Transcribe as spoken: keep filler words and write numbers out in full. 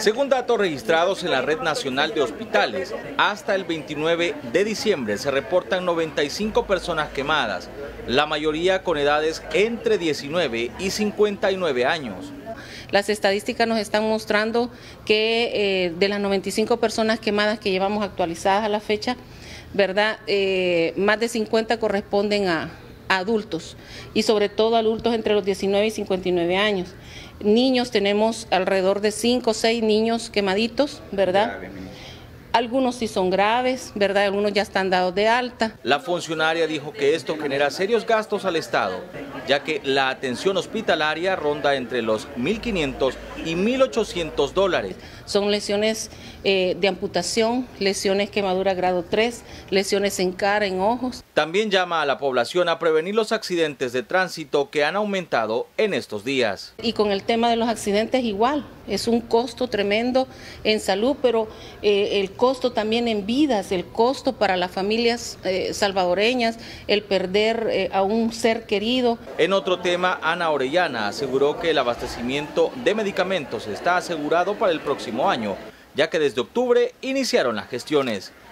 Según datos registrados en la Red Nacional de Hospitales, hasta el veintinueve de diciembre se reportan noventa y cinco personas quemadas, la mayoría con edades entre diecinueve y cincuenta y nueve años. Las estadísticas nos están mostrando que eh, de las noventa y cinco personas quemadas que llevamos actualizadas a la fecha, ¿verdad? Eh, más de cincuenta corresponden a, a adultos y sobre todo adultos entre los diecinueve y cincuenta y nueve años. Niños tenemos alrededor de cinco o seis niños quemaditos, ¿verdad? Algunos sí son graves, ¿verdad? Algunos ya están dados de alta. La funcionaria dijo que esto genera serios gastos al Estado, ya que la atención hospitalaria ronda entre los mil quinientos y mil ochocientos dólares. Son lesiones eh, de amputación, lesiones quemadura grado tres, lesiones en cara, en ojos. También llama a la población a prevenir los accidentes de tránsito que han aumentado en estos días. Y con el tema de los accidentes igual, es un costo tremendo en salud, pero eh, el costo también en vidas, el costo para las familias eh, salvadoreñas, el perder eh, a un ser querido. En otro tema, Ana Orellana aseguró que el abastecimiento de medicamentos está asegurado para el próximo año, ya que desde octubre iniciaron las gestiones.